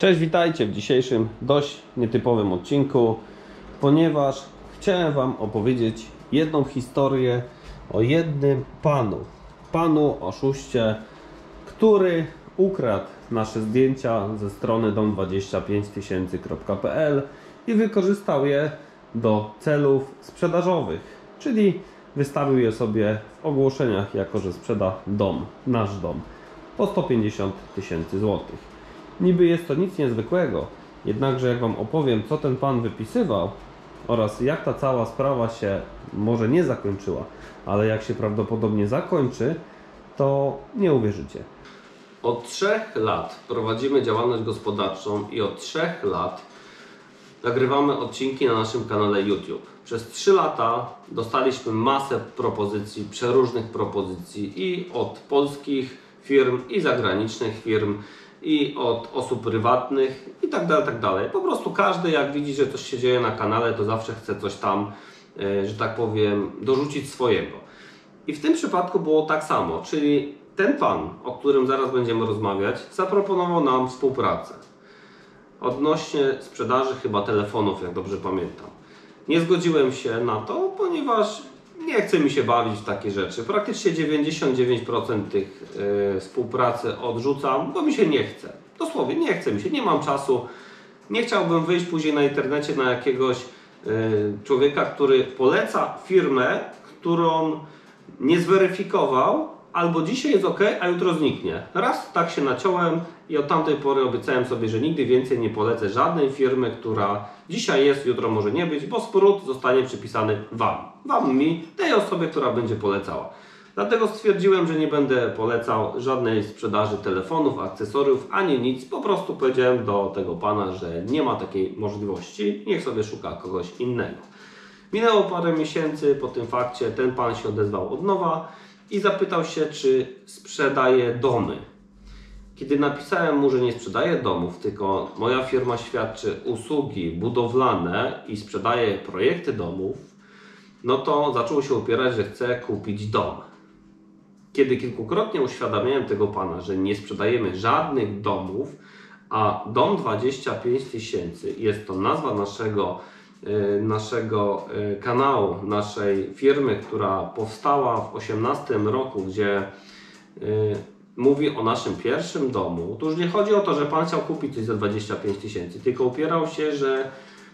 Cześć, witajcie w dzisiejszym dość nietypowym odcinku, ponieważ chciałem Wam opowiedzieć jedną historię o jednym panu oszuście, który ukradł nasze zdjęcia ze strony dom25000.pl i wykorzystał je do celów sprzedażowych, czyli wystawił je sobie w ogłoszeniach, jako że sprzeda nasz dom, po 150 000 złotych. Niby jest to nic niezwykłego, jednakże jak Wam opowiem, co ten pan wypisywał oraz jak ta cała sprawa się może nie zakończyła, ale jak się prawdopodobnie zakończy, to nie uwierzycie. Od 3 lat prowadzimy działalność gospodarczą i od 3 lat nagrywamy odcinki na naszym kanale YouTube. Przez 3 lata dostaliśmy masę propozycji, przeróżnych propozycji i od polskich firm, i zagranicznych firm, i od osób prywatnych i tak dalej, tak dalej. Po prostu każdy, jak widzi, że coś się dzieje na kanale, to zawsze chce coś tam, że tak powiem, dorzucić swojego. I w tym przypadku było tak samo, czyli ten pan, o którym zaraz będziemy rozmawiać, zaproponował nam współpracę odnośnie sprzedaży chyba telefonów, jak dobrze pamiętam. Nie zgodziłem się na to, ponieważ nie chce mi się bawić w takie rzeczy. Praktycznie 99% tych współpracy odrzucam, bo mi się nie chce. Dosłownie nie chce mi się, nie mam czasu. Nie chciałbym wyjść później na internecie na jakiegoś człowieka, który poleca firmę, którą nie zweryfikował, albo dzisiaj jest ok, a jutro zniknie. Raz tak się naciąłem i od tamtej pory obiecałem sobie, że nigdy więcej nie polecę żadnej firmy, która dzisiaj jest, jutro może nie być, bo smród zostanie przypisany mi, tej osobie, która będzie polecała. Dlatego stwierdziłem, że nie będę polecał żadnej sprzedaży telefonów, akcesoriów, ani nic. Po prostu powiedziałem do tego pana, że nie ma takiej możliwości, niech sobie szuka kogoś innego. Minęło parę miesięcy po tym fakcie, ten pan się odezwał od nowa i zapytał się, czy sprzedaje domy. Kiedy napisałem mu, że nie sprzedaję domów, tylko moja firma świadczy usługi budowlane i sprzedaje projekty domów, no to zaczął się upierać, że chce kupić dom. Kiedy kilkukrotnie uświadamiałem tego pana, że nie sprzedajemy żadnych domów, a dom 25 000 jest to nazwa naszego kanału, naszej firmy, która powstała w 2018 roku, gdzie mówi o naszym pierwszym domu. Tu już nie chodzi o to, że pan chciał kupić coś za 25 000, tylko upierał się, że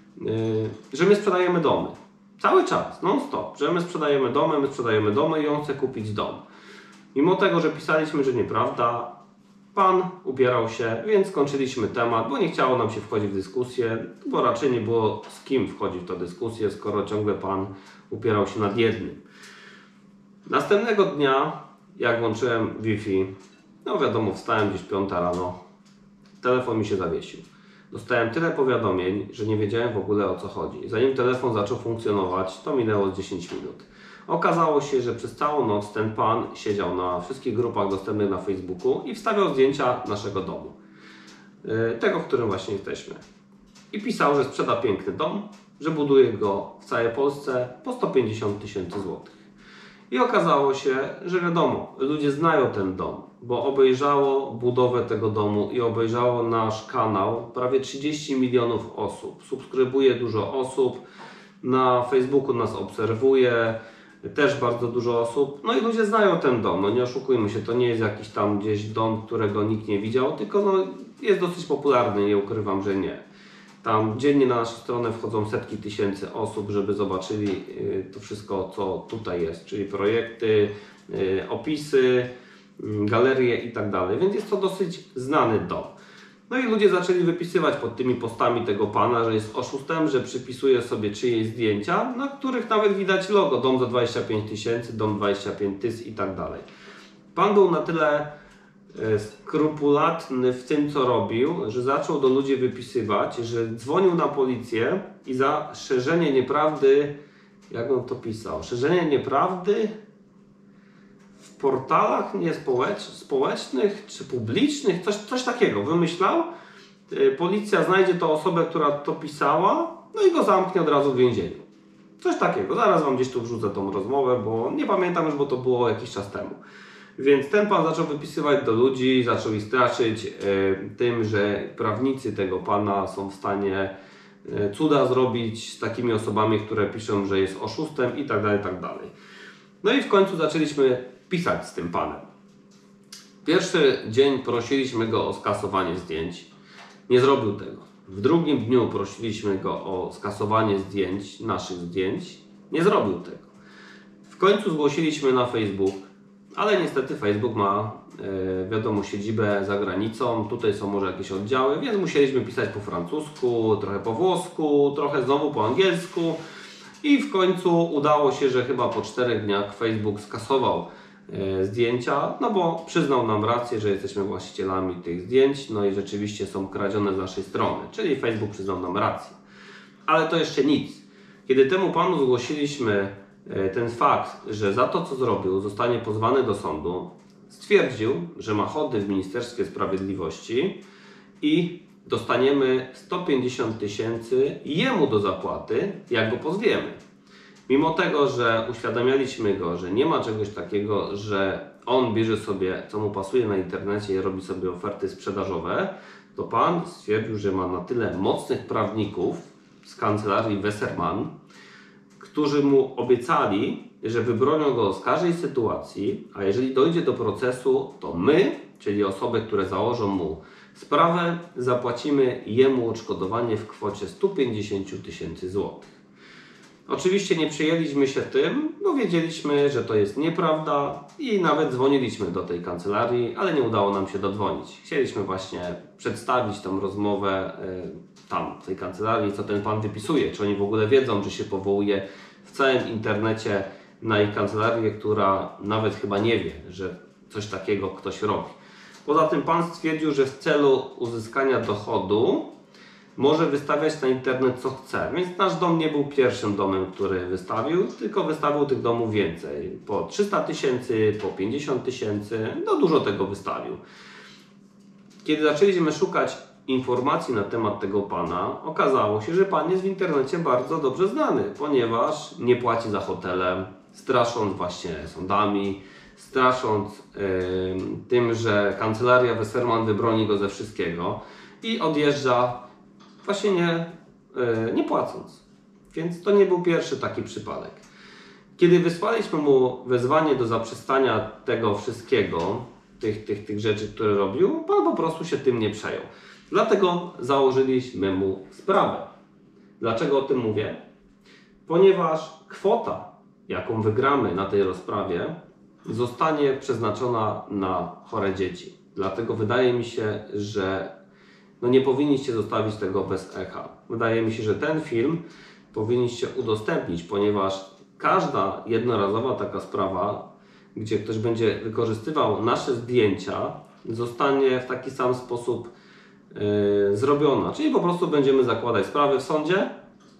my sprzedajemy domy. Cały czas, non stop, że my sprzedajemy domy i on chce kupić dom. Mimo tego, że pisaliśmy, że nieprawda, pan upierał się, więc skończyliśmy temat, bo nie chciało nam się wchodzić w dyskusję, bo raczej nie było z kim wchodzić w tę dyskusję, skoro ciągle pan upierał się nad jednym. Następnego dnia, jak włączyłem Wi-Fi, no wiadomo, wstałem gdzieś 5 rano, telefon mi się zawiesił. Dostałem tyle powiadomień, że nie wiedziałem w ogóle, o co chodzi. Zanim telefon zaczął funkcjonować, to minęło 10 minut. Okazało się, że przez całą noc ten pan siedział na wszystkich grupach dostępnych na Facebooku i wstawiał zdjęcia naszego domu. Tego, w którym właśnie jesteśmy. I pisał, że sprzeda piękny dom, że buduje go w całej Polsce po 150 000 złotych. I okazało się, że wiadomo, ludzie znają ten dom, bo obejrzało budowę tego domu i obejrzało nasz kanał prawie 30 milionów osób. Subskrybuje dużo osób, na Facebooku nas obserwuje też bardzo dużo osób. No i ludzie znają ten dom, no nie oszukujmy się, to nie jest jakiś tam gdzieś dom, którego nikt nie widział, tylko no jest dosyć popularny, nie ukrywam, że nie. Tam dziennie na naszą stronę wchodzą setki tysięcy osób, żeby zobaczyli to wszystko, co tutaj jest, czyli projekty, opisy, galerie i tak dalej, więc jest to dosyć znany dom. No i ludzie zaczęli wypisywać pod tymi postami tego pana, że jest oszustem, że przypisuje sobie czyjeś zdjęcia, na których nawet widać logo, dom za 25 000, dom 25 000 i tak dalej. Pan był na tyle skrupulatny w tym, co robił, że zaczął do ludzi wypisywać, że dzwonił na policję i za szerzenie nieprawdy, jak on to pisał, szerzenie nieprawdy w portalach społecznych czy publicznych, coś takiego wymyślał. Policja znajdzie tę osobę, która to pisała, no i go zamknie od razu w więzieniu. Coś takiego. Zaraz Wam gdzieś tu wrzucę tą rozmowę, bo nie pamiętam już, bo to było jakiś czas temu. Więc ten pan zaczął wypisywać do ludzi, zaczął ich straszyć tym, że prawnicy tego pana są w stanie cuda zrobić z takimi osobami, które piszą, że jest oszustem i tak dalej, tak dalej. No i w końcu zaczęliśmy pisać z tym panem. Pierwszy dzień prosiliśmy go o skasowanie zdjęć. Nie zrobił tego. W drugim dniu prosiliśmy go o skasowanie zdjęć, naszych zdjęć. Nie zrobił tego. W końcu zgłosiliśmy na Facebook, ale niestety Facebook ma, wiadomo, siedzibę za granicą. Tutaj są może jakieś oddziały, więc musieliśmy pisać po francusku, trochę po włosku, trochę znowu po angielsku. I w końcu udało się, że chyba po 4 dniach Facebook skasował zdjęcia, no bo przyznał nam rację, że jesteśmy właścicielami tych zdjęć, no i rzeczywiście są kradzione z naszej strony, czyli Facebook przyznał nam rację. Ale to jeszcze nic. Kiedy temu panu zgłosiliśmy ten fakt, że za to, co zrobił, zostanie pozwany do sądu, stwierdził, że ma chody w Ministerstwie Sprawiedliwości i dostaniemy 150 000 jemu do zapłaty, jak go pozwiemy. Mimo tego, że uświadamialiśmy go, że nie ma czegoś takiego, że on bierze sobie, co mu pasuje na internecie i robi sobie oferty sprzedażowe, to pan stwierdził, że ma na tyle mocnych prawników z kancelarii Wessermann, którzy mu obiecali, że wybronią go z każdej sytuacji, a jeżeli dojdzie do procesu, to my, czyli osoby, które założą mu sprawę, zapłacimy jemu odszkodowanie w kwocie 150 000 złotych. Oczywiście nie przyjęliśmy się tym, bo wiedzieliśmy, że to jest nieprawda i nawet dzwoniliśmy do tej kancelarii, ale nie udało nam się dodzwonić. Chcieliśmy właśnie przedstawić tą rozmowę tam, w tej kancelarii, co ten pan wypisuje, czy oni w ogóle wiedzą, że się powołuje w całym internecie na ich kancelarię, która nawet chyba nie wie, że coś takiego ktoś robi. Poza tym pan stwierdził, że w celu uzyskania dochodu może wystawiać na internet co chce, więc nasz dom nie był pierwszym domem, który wystawił, tylko wystawił tych domów więcej. Po 300 000, po 50 000, no dużo tego wystawił. Kiedy zaczęliśmy szukać informacji na temat tego pana, okazało się, że pan jest w internecie bardzo dobrze znany, ponieważ nie płaci za hotele, strasząc właśnie sądami, strasząc tym, że kancelaria Wessermann wybroni go ze wszystkiego i odjeżdża właśnie nie płacąc. Więc to nie był pierwszy taki przypadek. Kiedy wysłaliśmy mu wezwanie do zaprzestania tego wszystkiego, tych rzeczy, które robił, pan po prostu się tym nie przejął. Dlatego założyliśmy mu sprawę. Dlaczego o tym mówię? Ponieważ kwota, jaką wygramy na tej rozprawie, zostanie przeznaczona na chore dzieci. Dlatego wydaje mi się, że nie powinniście zostawić tego bez echa. Wydaje mi się, że ten film powinniście udostępnić, ponieważ każda jednorazowa taka sprawa, gdzie ktoś będzie wykorzystywał nasze zdjęcia, zostanie w taki sam sposób zrobiona. Czyli po prostu będziemy zakładać sprawy w sądzie,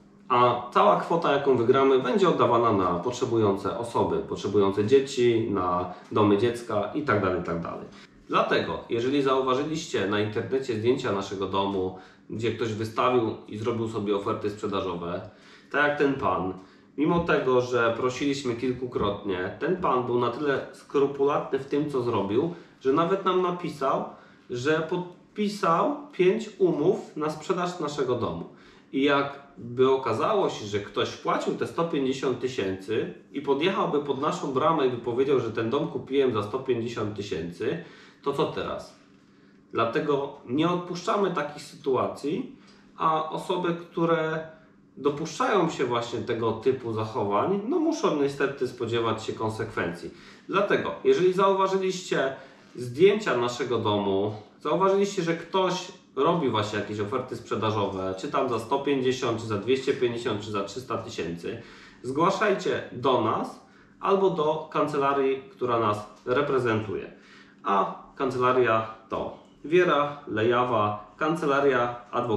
a cała kwota, jaką wygramy, będzie oddawana na potrzebujące osoby, potrzebujące dzieci, na domy dziecka itd., itd. Dlatego, jeżeli zauważyliście na internecie zdjęcia naszego domu, gdzie ktoś wystawił i zrobił sobie oferty sprzedażowe, tak jak ten pan, mimo tego, że prosiliśmy kilkukrotnie, ten pan był na tyle skrupulatny w tym, co zrobił, że nawet nam napisał, że podpisał 5 umów na sprzedaż naszego domu. I jakby okazało się, że ktoś wpłacił te 150 000 i podjechałby pod naszą bramę i by powiedział, że ten dom kupiłem za 150 000, to co teraz? Dlatego nie odpuszczamy takich sytuacji, a osoby, które dopuszczają się właśnie tego typu zachowań, muszą niestety spodziewać się konsekwencji. Dlatego, jeżeli zauważyliście zdjęcia naszego domu, zauważyliście, że ktoś robi właśnie jakieś oferty sprzedażowe, czy tam za 150, czy za 250, czy za 300 000, zgłaszajcie do nas albo do kancelarii, która nas reprezentuje. A kancelaria to Wiera Lejawa, kancelaria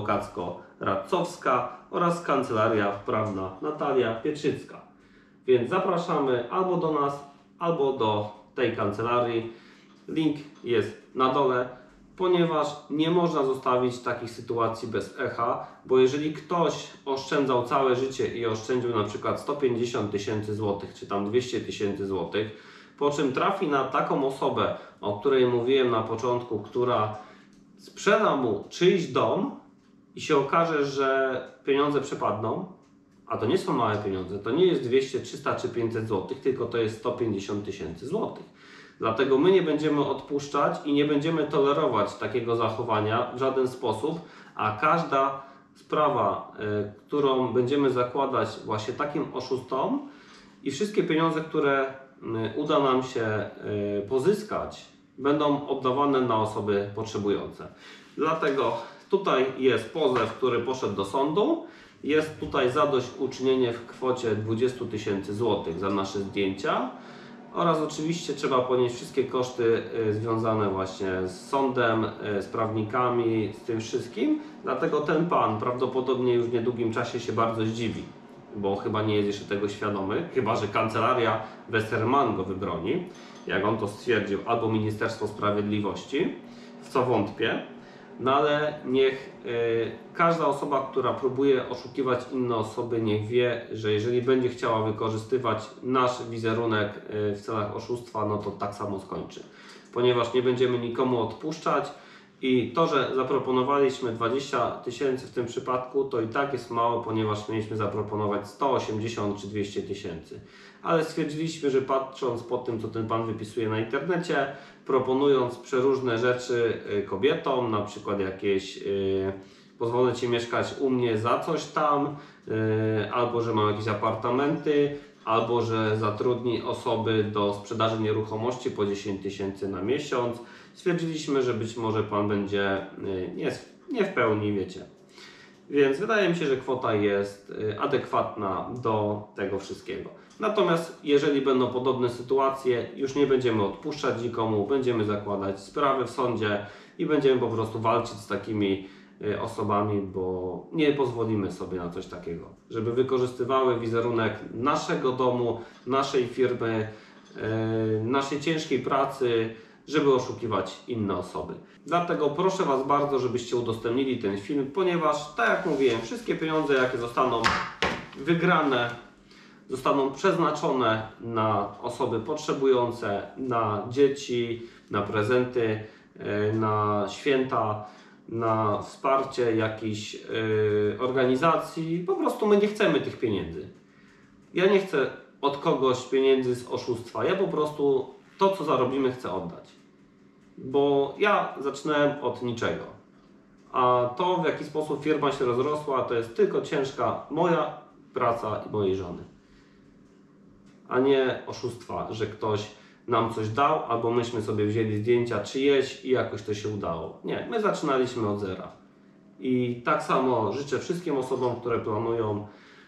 adwokacko-radcowska oraz kancelaria prawna Natalia Pietrzycka. Więc zapraszamy albo do nas, albo do tej kancelarii. Link jest na dole, ponieważ nie można zostawić takich sytuacji bez echa, bo jeżeli ktoś oszczędzał całe życie i oszczędził na przykład 150 000 złotych, czy tam 200 000 złotych, po czym trafi na taką osobę, o której mówiłem na początku, która sprzeda mu czyjś dom i się okaże, że pieniądze przepadną, a to nie są małe pieniądze, to nie jest 200, 300 czy 500 zł, tylko to jest 150 000 złotych. Dlatego my nie będziemy odpuszczać i nie będziemy tolerować takiego zachowania w żaden sposób, a każda sprawa, którą będziemy zakładać właśnie takim oszustom i wszystkie pieniądze, które uda nam się pozyskać, będą oddawane na osoby potrzebujące. Dlatego tutaj jest pozew, który poszedł do sądu. Jest tutaj zadośćuczynienie w kwocie 20 000 złotych za nasze zdjęcia oraz oczywiście trzeba ponieść wszystkie koszty związane właśnie z sądem, z prawnikami, z tym wszystkim. Dlatego ten pan prawdopodobnie już w niedługim czasie się bardzo zdziwi, bo chyba nie jest jeszcze tego świadomy, chyba że kancelaria Westermann go wybroni, jak on to stwierdził, albo Ministerstwo Sprawiedliwości, w co wątpię. No ale niech każda osoba, która próbuje oszukiwać inne osoby, niech wie, że jeżeli będzie chciała wykorzystywać nasz wizerunek w celach oszustwa, no to tak samo skończy. Ponieważ nie będziemy nikomu odpuszczać i to, że zaproponowaliśmy 20 000 w tym przypadku, to i tak jest mało, ponieważ mieliśmy zaproponować 180 czy 200 000. Ale stwierdziliśmy, że patrząc po tym, co ten pan wypisuje na internecie, proponując przeróżne rzeczy kobietom, na przykład jakieś pozwolę Ci mieszkać u mnie za coś tam, albo że mam jakieś apartamenty, albo że zatrudni osoby do sprzedaży nieruchomości po 10 000 na miesiąc. Stwierdziliśmy, że być może Pan będzie nie w pełni, wiecie. Więc wydaje mi się, że kwota jest adekwatna do tego wszystkiego. Natomiast jeżeli będą podobne sytuacje, już nie będziemy odpuszczać nikomu, będziemy zakładać sprawy w sądzie i będziemy po prostu walczyć z takimi osobami, bo nie pozwolimy sobie na coś takiego, żeby wykorzystywały wizerunek naszego domu, naszej firmy, naszej ciężkiej pracy, żeby oszukiwać inne osoby. Dlatego proszę Was bardzo, żebyście udostępnili ten film, ponieważ, tak jak mówiłem, wszystkie pieniądze, jakie zostaną wygrane, zostaną przeznaczone na osoby potrzebujące, na dzieci, na prezenty, na święta, na wsparcie jakichś organizacji. Po prostu my nie chcemy tych pieniędzy. Ja nie chcę od kogoś pieniędzy z oszustwa. Ja po prostu to, co zarobimy, chcę oddać. Bo ja zaczynałem od niczego. A to, w jaki sposób firma się rozrosła, to jest tylko ciężka moja praca i mojej żony. A nie oszustwa, że ktoś nam coś dał, albo myśmy sobie wzięli zdjęcia czyjeś i jakoś to się udało. Nie, my zaczynaliśmy od zera. I tak samo życzę wszystkim osobom, które planują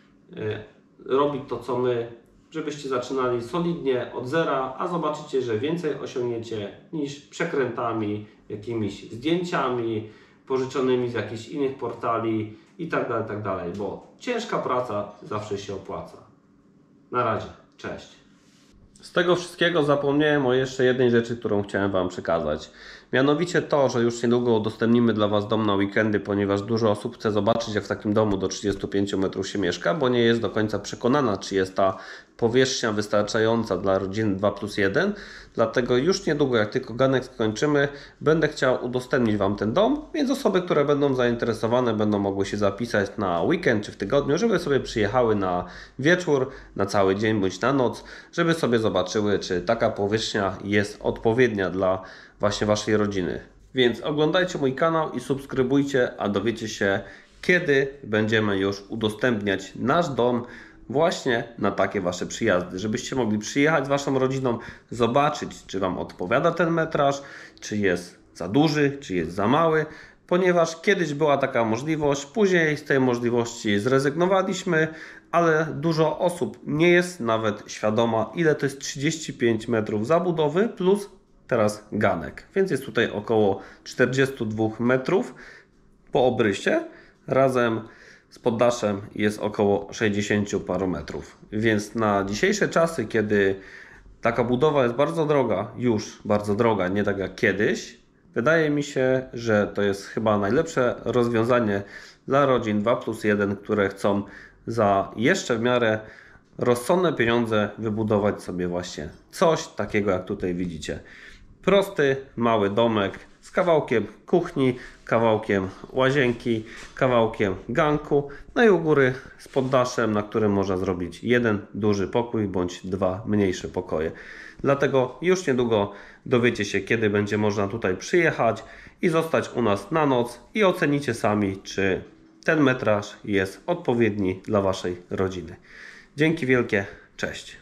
robić to, co my, żebyście zaczynali solidnie od zera, a zobaczycie, że więcej osiągniecie niż przekrętami, jakimiś zdjęciami pożyczonymi z jakichś innych portali i tak dalej, bo ciężka praca zawsze się opłaca. Na razie, cześć. Z tego wszystkiego zapomniałem o jeszcze jednej rzeczy, którą chciałem Wam przekazać. Mianowicie to, że już niedługo udostępnimy dla Was dom na weekendy, ponieważ dużo osób chce zobaczyć, jak w takim domu do 35 metrów się mieszka, bo nie jest do końca przekonana, czy jest ta powierzchnia wystarczająca dla rodziny 2+1. Dlatego już niedługo, jak tylko ganek skończymy, będę chciał udostępnić Wam ten dom, więc osoby, które będą zainteresowane, będą mogły się zapisać na weekend czy w tygodniu, żeby sobie przyjechały na wieczór, na cały dzień bądź na noc, żeby sobie zobaczyły, czy taka powierzchnia jest odpowiednia dla właśnie Waszej rodziny. Więc oglądajcie mój kanał i subskrybujcie, a dowiecie się, kiedy będziemy już udostępniać nasz dom właśnie na takie Wasze przyjazdy, żebyście mogli przyjechać z Waszą rodziną, zobaczyć, czy Wam odpowiada ten metraż, czy jest za duży, czy jest za mały, ponieważ kiedyś była taka możliwość, później z tej możliwości zrezygnowaliśmy, ale dużo osób nie jest nawet świadoma, ile to jest 35 metrów zabudowy plus teraz ganek, więc jest tutaj około 42 metrów po obrysie, razem z poddaszem jest około 60 paru metrów. Więc na dzisiejsze czasy, kiedy taka budowa jest bardzo droga, już bardzo droga, nie tak jak kiedyś, wydaje mi się, że to jest chyba najlepsze rozwiązanie dla rodzin 2+1, które chcą za jeszcze w miarę rozsądne pieniądze wybudować sobie właśnie coś takiego, jak tutaj widzicie. Prosty, mały domek z kawałkiem kuchni, kawałkiem łazienki, kawałkiem ganku, no i u góry z poddaszem, na którym można zrobić jeden duży pokój bądź dwa mniejsze pokoje. Dlatego już niedługo dowiecie się, kiedy będzie można tutaj przyjechać i zostać u nas na noc i ocenicie sami, czy ten metraż jest odpowiedni dla Waszej rodziny. Dzięki wielkie, cześć.